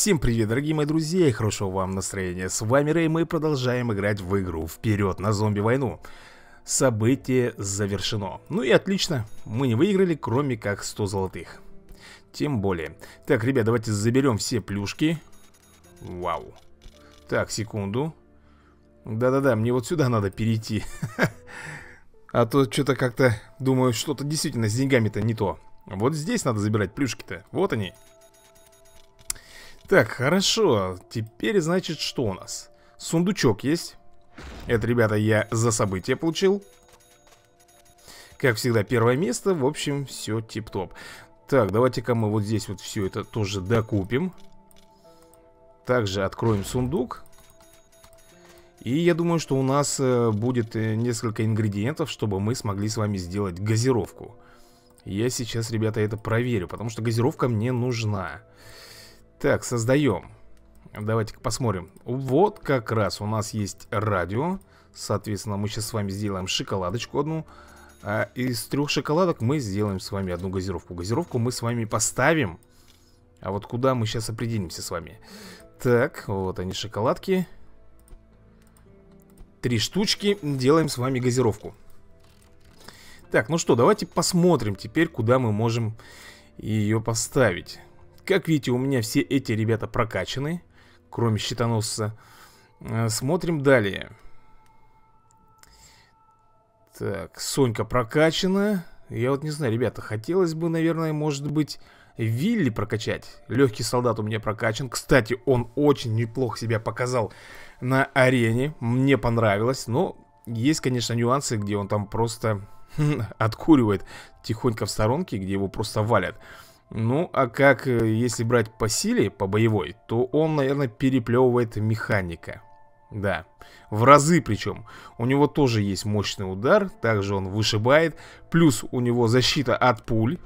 Всем привет, дорогие мои друзья, и хорошего вам настроения. С вами Рэй, мы продолжаем играть в игру «Вперед на зомби-войну». Событие завершено. Ну и отлично, мы не выиграли, кроме как 100 золотых. Тем более. Так, ребят, давайте заберем все плюшки. Вау. Так, секунду. Да-да-да, мне вот сюда надо перейти. А то что-то как-то, думаю, что-то действительно с деньгами-то не то. Вот здесь надо забирать плюшки-то, вот они. Так, хорошо. Теперь, значит, что у нас? Сундучок есть. Это, ребята, я за событие получил. Как всегда, первое место. В общем, все тип-топ. Так, давайте-ка мы вот здесь вот все это тоже докупим. Также откроем сундук. И я думаю, что у нас будет несколько ингредиентов, чтобы мы смогли с вами сделать газировку. Я сейчас, ребята, это проверю, потому что газировка мне нужна. Так, создаем. Давайте-ка посмотрим. Вот как раз у нас есть радио. Соответственно, мы сейчас с вами сделаем шоколадочку одну. А из 3 шоколадок мы сделаем с вами одну газировку. Газировку мы с вами поставим. А вот куда мы сейчас определимся с вами? Так, вот они, шоколадки. 3 штучки. Делаем с вами газировку. Так, ну что, давайте посмотрим теперь, куда мы можем ее поставить. Как видите, у меня все эти ребята прокачаны, кроме щитоносца. Смотрим далее. Так, Сонька прокачана. Я вот не знаю, ребята, хотелось бы, наверное, может быть, Вилли прокачать. Легкий солдат у меня прокачан. Кстати, он очень неплохо себя показал на арене. Мне понравилось. Но есть, конечно, нюансы, где он там просто откуривает тихонько в сторонке, где его просто валят. Ну, а как, если брать по силе, по боевой, то он, наверное, переплевывает механика. Да, в разы причем. У него тоже есть мощный удар, также он вышибает. Плюс у него защита от пуль.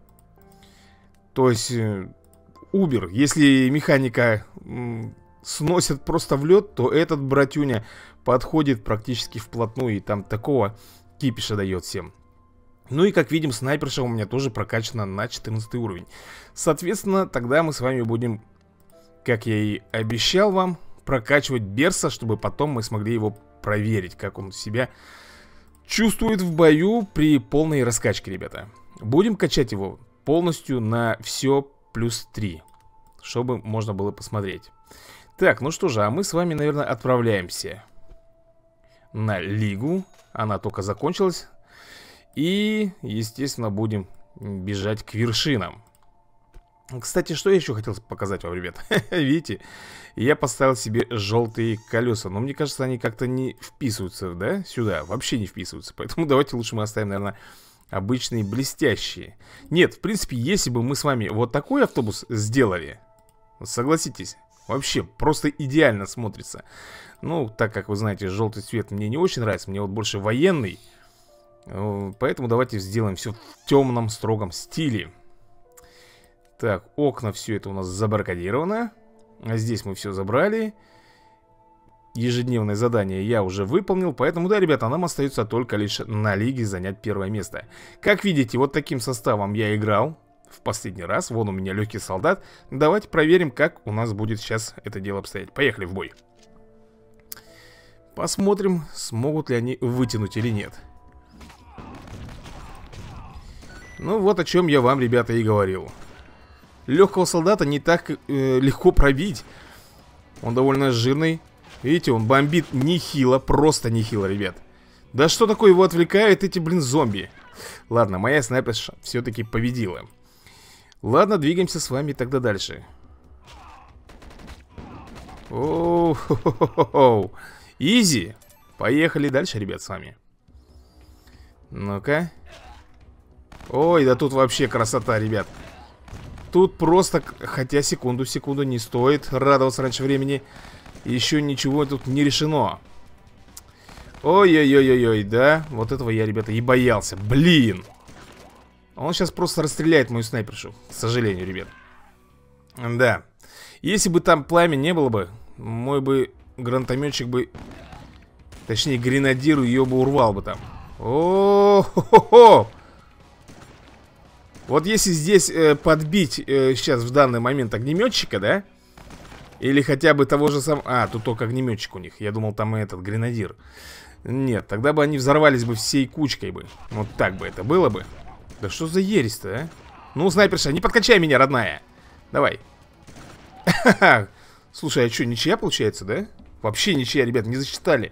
То есть, убер. Если механика сносит просто в лед, то этот братюня подходит практически вплотную. И там такого кипиша дает всем. Ну и как видим, снайперша у меня тоже прокачана на 14 уровень. Соответственно, тогда мы с вами будем, как я и обещал вам, прокачивать Берса, чтобы потом мы смогли его проверить, как он себя чувствует в бою при полной раскачке, ребята. Будем качать его полностью на все плюс 3, чтобы можно было посмотреть. Так, ну что же, а мы с вами, наверное, отправляемся на Лигу. Она только закончилась. И, естественно, будем бежать к вершинам. Кстати, что я еще хотел показать вам, ребят? Видите, я поставил себе желтые колеса. Но мне кажется, они как-то не вписываются, да, сюда. Вообще не вписываются. Поэтому давайте лучше мы оставим, наверное, обычные блестящие. Нет, в принципе, если бы мы с вами вот такой автобус сделали, согласитесь, вообще просто идеально смотрится. Ну, так как вы знаете, желтый цвет мне не очень нравится. Мне вот больше военный. Поэтому давайте сделаем все в темном, строгом стиле. Так, окна, все это у нас забаррикадировано. А здесь мы все забрали. Ежедневное задание я уже выполнил. Поэтому, да, ребята, нам остается только лишь на лиге занять первое место. Как видите, вот таким составом я играл в последний раз. Вон у меня легкий солдат. Давайте проверим, как у нас будет сейчас это дело обстоять. Поехали в бой. Посмотрим, смогут ли они вытянуть или нет. Ну вот о чем я вам, ребята, и говорил. Легкого солдата не так легко пробить. Он довольно жирный. Видите, он бомбит нехило, просто нехило, ребят. Да что такое его отвлекает эти, блин, зомби? Ладно, моя снайперша все-таки победила. Ладно, двигаемся с вами тогда дальше. Оу-хо-хо-хо-хо. Изи. Поехали дальше, ребят, с вами. Ну-ка. Ой, да тут вообще красота, ребят. Тут просто, хотя секунду не стоит радоваться раньше времени. Еще ничего тут не решено. Ой-ой-ой-ой-ой, да. Вот этого я, ребята, и боялся. Блин. Он сейчас просто расстреляет мою снайпершу. К сожалению, ребят. Да. Если бы там пламя не было бы, мой бы гранатометчик бы, точнее, гренадир ее бы урвал бы там. О-хо-хо-хо. Вот если здесь подбить сейчас в данный момент огнеметчика, да, Или хотя бы того же самого... А, тут только огнеметчик у них. Я думал, там и этот, гренадир. Нет, тогда бы они взорвались бы всей кучкой бы. Вот так бы это было бы. Да что за ересь-то, а? Ну, снайперша, не подкачай меня, родная. Давай. Слушай, а что, ничья получается, да? Вообще ничья, ребят, не засчитали.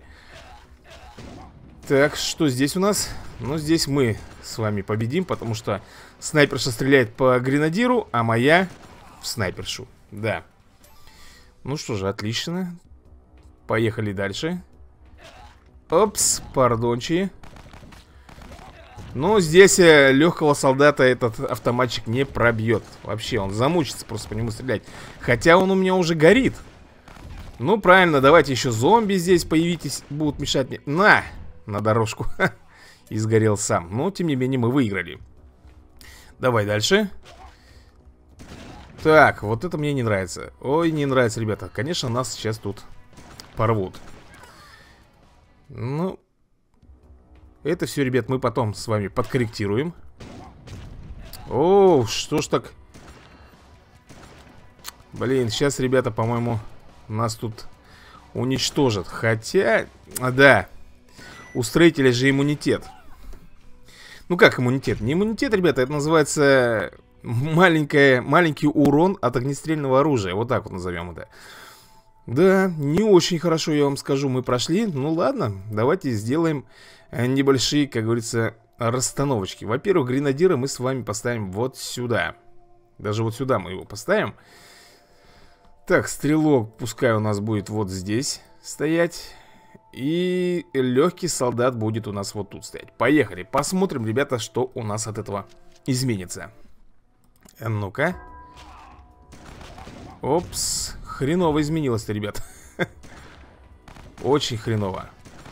Так, что здесь у нас? Ну, здесь мы с вами победим, потому что снайперша стреляет по гренадиру, а моя в снайпершу. Да. Ну что же, отлично. Поехали дальше. Опс, пардончи. Ну, здесь легкого солдата этот автоматчик не пробьет. Вообще, он замучится просто по нему стрелять. Хотя он у меня уже горит. Ну, правильно, давайте еще зомби здесь появитесь, будут мешать мне. На дорожку. И сгорел сам. Но, тем не менее, мы выиграли. Давай дальше. Так, вот это мне не нравится. Ой, не нравится, ребята. Конечно, нас сейчас тут порвут. Ну, это все, ребят, мы потом с вами подкорректируем. О, что ж так. Блин, сейчас, ребята, по-моему, нас тут уничтожат. Хотя, да, у строителя же иммунитет. Ну как иммунитет? Не иммунитет, ребята, это называется маленький урон от огнестрельного оружия. Вот так вот назовем это. Да, не очень хорошо, я вам скажу, мы прошли. Ну ладно, давайте сделаем небольшие, как говорится, расстановочки. Во-первых, гренадира мы с вами поставим вот сюда. Даже вот сюда мы его поставим. Так, стрелок пускай у нас будет вот здесь стоять. И легкий солдат будет у нас вот тут стоять. Поехали, посмотрим, ребята, что у нас от этого изменится. Ну-ка. Опс. Хреново изменилось-то, ребят. Очень хреново.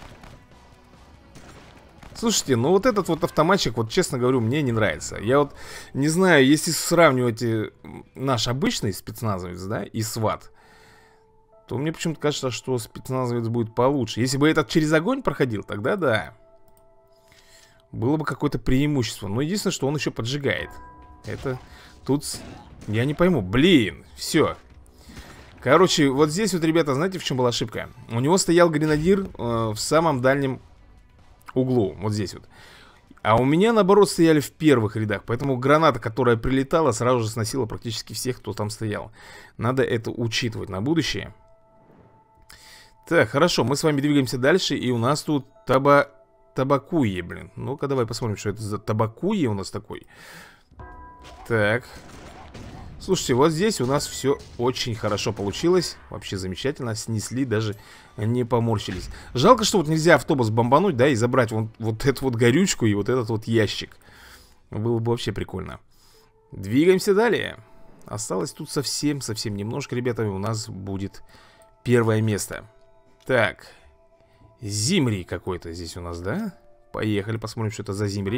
Слушайте, ну вот этот вот автоматчик, вот честно говорю, мне не нравится. Я вот не знаю, если сравнивать наш обычный спецназовец, да, и СВАТ, то мне почему-то кажется, что спецназовец будет получше. Если бы этот через огонь проходил, тогда да. Было бы какое-то преимущество. Но единственное, что он еще поджигает. Это тут... Я не пойму. Блин, все. Короче, вот здесь вот, ребята, знаете, в чем была ошибка? У него стоял гренадир в самом дальнем углу. Вот здесь вот. А у меня, наоборот, стояли в первых рядах. Поэтому граната, которая прилетала, сразу же сносила практически всех, кто там стоял. Надо это учитывать на будущее. Так, хорошо, мы с вами двигаемся дальше. И у нас тут табакуе, блин. Ну-ка, давай посмотрим, что это за табакуе у нас такой. Так. Слушайте, вот здесь у нас все очень хорошо получилось. Вообще замечательно, снесли, даже не поморщились. Жалко, что вот нельзя автобус бомбануть, да, и забрать вот эту вот горючку и вот этот вот ящик. Было бы вообще прикольно. Двигаемся далее. Осталось тут совсем немножко, ребята, и у нас будет первое место. Так, Зимри какой-то здесь у нас, да? Поехали, посмотрим, что это за Зимри.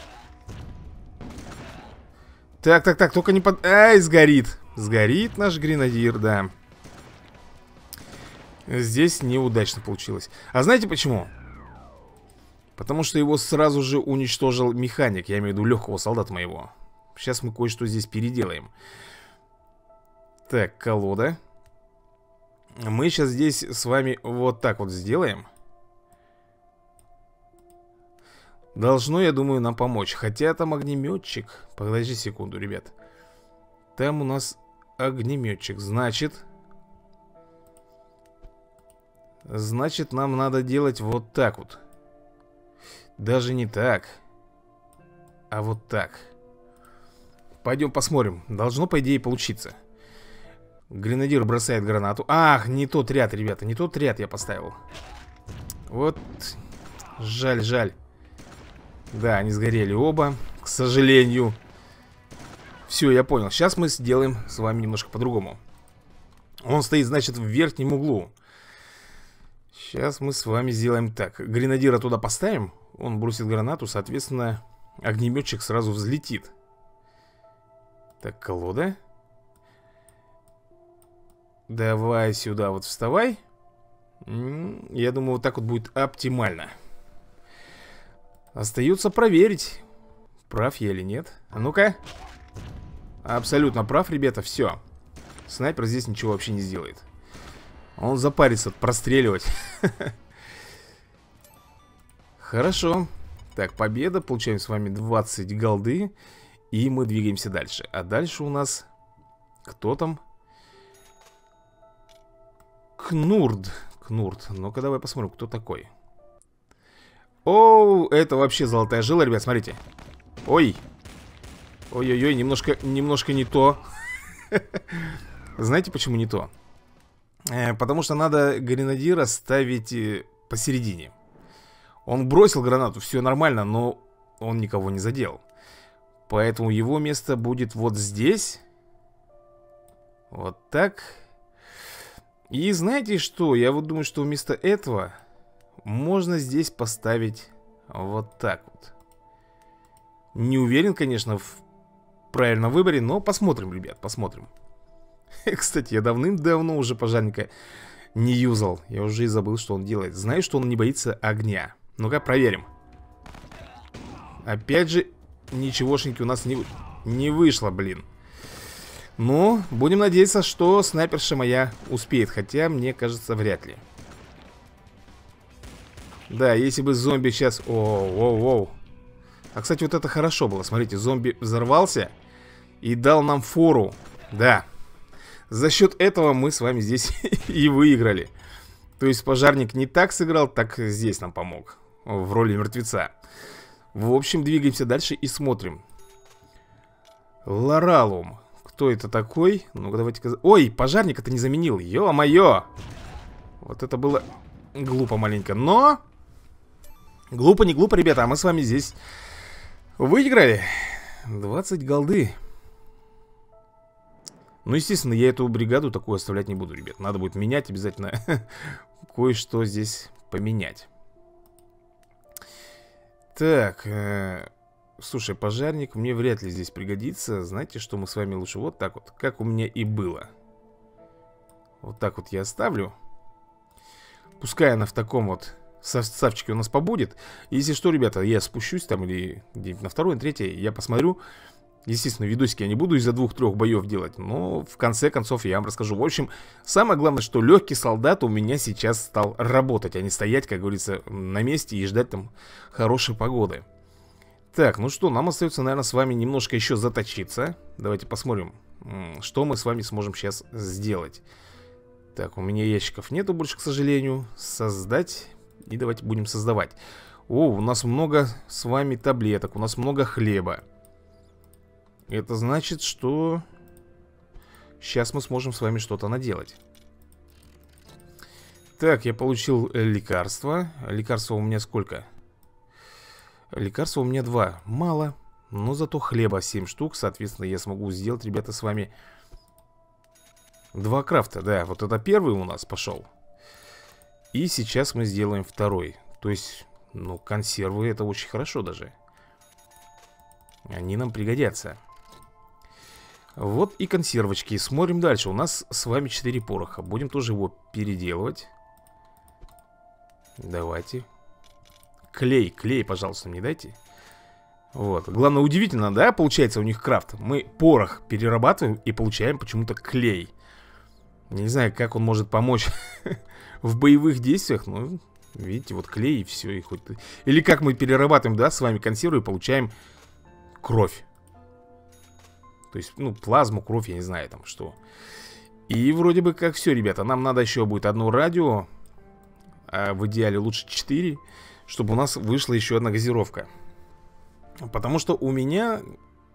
Так, только не под... Ай, сгорит. Сгорит наш гренадир, да. Здесь неудачно получилось. А знаете почему? Потому что его сразу же уничтожил механик. Я имею в виду легкого солдата моего. Сейчас мы кое-что здесь переделаем. Так, колода. Мы сейчас здесь с вами вот так вот сделаем. Должно, я думаю, нам помочь. Хотя там огнеметчик. Подожди секунду, ребят. Там у нас огнеметчик. Значит, нам надо делать вот так вот. Даже не так, а вот так. Пойдем посмотрим. Должно, по идее, получиться. Гренадир бросает гранату. Ах, не тот ряд, ребята. Не тот ряд я поставил. Вот. Жаль. Да, они сгорели оба, к сожалению. Все, я понял. Сейчас мы сделаем с вами немножко по-другому. Он стоит, значит, в верхнем углу. Сейчас мы с вами сделаем так. Гренадира туда поставим. Он бросит гранату, соответственно, огнеметчик сразу взлетит. Так, колода. Давай сюда вот вставай. Я думаю, вот так вот будет оптимально. Остается проверить, прав я или нет. А ну-ка. Абсолютно прав, ребята, все. снайпер здесь ничего вообще не сделает. Он запарится простреливать. Хорошо. Так, победа. Получаем с вами 20 голды. И мы двигаемся дальше. А дальше у нас... Кто там? Кнурд. Кнурд. Ну-ка давай посмотрим, кто такой. Оу, это вообще золотая жила, ребят, смотрите. Ой. Ой-ой-ой, немножко не то. Знаете, почему не то? Потому что надо гренадира ставить посередине. Он бросил гранату, все нормально, но он никого не задел. Поэтому его место будет вот здесь. Вот так. И знаете что? Я вот думаю, что вместо этого можно здесь поставить вот так вот. Не уверен, конечно, в правильном выборе, но посмотрим, ребят, посмотрим. Кстати, я давным-давно уже пожарника не юзал. Я уже и забыл, что он делает. Знаю, что он не боится огня. Ну-ка, проверим. Опять же, ничегошеньки у нас не вышло, блин. Но будем надеяться, что снайперша моя успеет. Хотя, мне кажется, вряд ли. Да, если бы зомби сейчас... Оу. А, кстати, вот это хорошо было. Смотрите, зомби взорвался и дал нам фору. Да. За счет этого мы с вами здесь и выиграли. То есть пожарник не так сыграл, так здесь нам помог. В роли мертвеца. В общем, двигаемся дальше и смотрим. Лоралум. Кто это такой? Ну-ка, давайте... Ой, пожарник это не заменил. Ё-моё! Вот это было глупо маленько. Но... Глупо, не глупо, ребята. А мы с вами здесь выиграли. 20 голды. Ну, естественно, я эту бригаду такую оставлять не буду, ребят. Надо будет менять обязательно. Кое-что здесь поменять. Так, слушай, пожарник мне вряд ли здесь пригодится. Знаете, что мы с вами лучше вот так вот, как у меня и было. Вот так вот я оставлю. Пускай она в таком вот составчике у нас побудет. Если что, ребята, я спущусь там или где-нибудь на второй, на третий, я посмотрю. Естественно, видосики я не буду из-за 2-3 боев делать, но в конце концов я вам расскажу. В общем, самое главное, что легкий солдат у меня сейчас стал работать, а не стоять, как говорится, на месте и ждать там хорошей погоды. Так, ну что, нам остается, наверное, с вами немножко еще заточиться. Давайте посмотрим, что мы с вами сможем сейчас сделать. Так, у меня ящиков нету больше, к сожалению. Создать. И давайте будем создавать. О, у нас много с вами таблеток, у нас много хлеба. Это значит, что сейчас мы сможем с вами что-то наделать. Так, я получил лекарства. Лекарства у меня сколько? Лекарства у меня 2. Мало. Но зато хлеба 7 штук. Соответственно, я смогу сделать, ребята, с вами 2 крафта. Да, вот это первый у нас пошел. И сейчас мы сделаем второй. То есть, ну, консервы это очень хорошо даже. Они нам пригодятся. Вот и консервочки. Смотрим дальше. У нас с вами 4 пороха. Будем тоже его переделывать. Давайте. Клей, пожалуйста, мне дайте. Вот. Главное, удивительно, да, получается у них крафт. Мы порох перерабатываем и получаем почему-то клей. Не знаю, как он может помочь в боевых действиях. Но, видите, вот клей и все. И хоть... Или как мы перерабатываем, да, с вами консервы и получаем кровь. То есть, ну, плазму, кровь, я не знаю там что. И вроде бы как все, ребята. Нам надо еще будет одно радио. А в идеале лучше 4. Чтобы у нас вышла еще одна газировка. Потому что у меня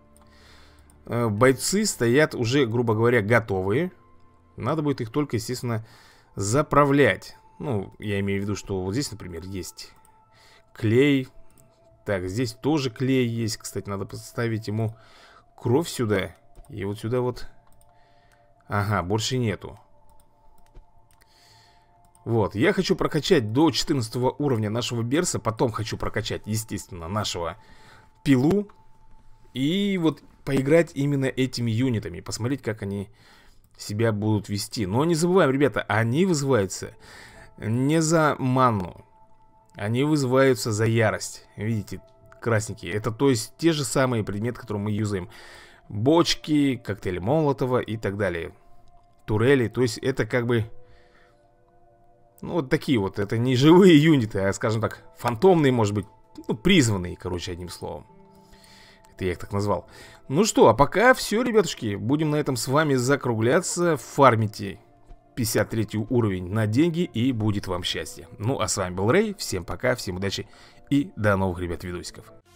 бойцы стоят уже, грубо говоря, готовые. Надо будет их только, естественно, заправлять. Ну, я имею в виду, что вот здесь, например, есть клей. Так, здесь тоже клей есть. Кстати, надо поставить ему кровь сюда. И вот сюда вот. Ага, больше нету. Вот, я хочу прокачать до 14 уровня нашего берса. Потом хочу прокачать, естественно, нашего пилу. И вот поиграть именно этими юнитами. Посмотреть, как они себя будут вести. Но не забываем, ребята, они вызываются не за ману. Они вызываются за ярость. Видите, красненькие. Это то есть те же самые предметы, которые мы юзаем. Бочки, коктейли Молотова и так далее. турели. То есть это как бы... Ну, вот такие вот. Это не живые юниты, а, скажем так, фантомные, может быть. Ну, призванные, короче, одним словом. Это я их так назвал. Ну что, а пока все, ребятушки. Будем на этом с вами закругляться. Фармите 53 уровень на деньги, и будет вам счастье. Ну, а с вами был Рэй. Всем пока, всем удачи и до новых, ребят, видосиков.